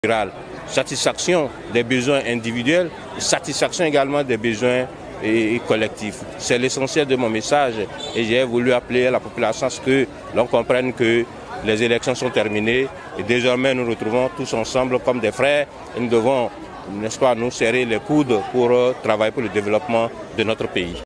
Satisfaction des besoins individuels, satisfaction également des besoins collectifs. C'est l'essentiel de mon message et j'ai voulu appeler à la population à ce que l'on comprenne que les élections sont terminées et désormais nous nous retrouvons tous ensemble comme des frères et nous devons, n'est-ce pas, nous serrer les coudes pour travailler pour le développement de notre pays.